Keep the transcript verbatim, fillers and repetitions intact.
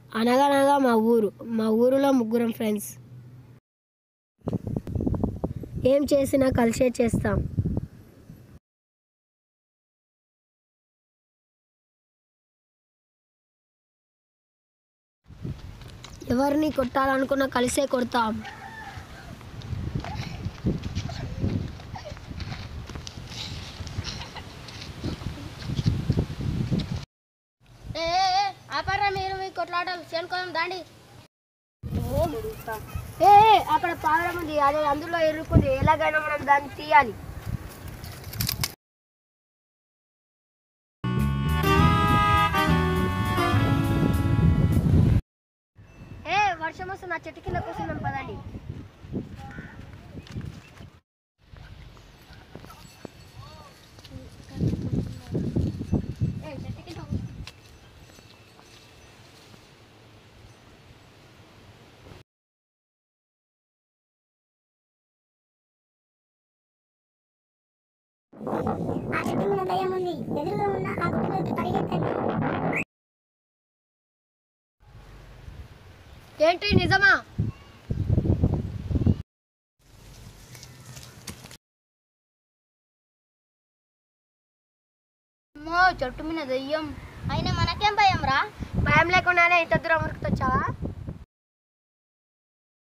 అనగనగా మా ఊరు మా ఊరిలో ముగ్గురం ఫ్రెండ్స్. ఏం చేసినా కలిసే చేస్తాం. ఎవరిని కొట్టాలనుకున్నా కలిసే కొడతాం. ఆపరా మీరు మీ కొట్లాటలు చేనుకోదాం దాండి. ఏ అక్కడ పావురం ఉంది, అదే అందులో ఎరుకుంది, ఎలాగైనా మనం దాన్ని తీయాలి. ఏ వర్షం వస్తుంది, నా చెట్టు కింద కూర్చున్నాం పదండి. ఆ చెట్టు మీద దయ్యం ఉంది, ఎదురుగా ఉన్న ఆ గుట్టలోకి పరిగెత్తండి. ఏంటి నిజమా? చెట్టు మీద దయ్యం అయినా మనకేం భయం రా? భయం లేకుండానే ఇంత దూరం ఉరుకుతొచ్చావా?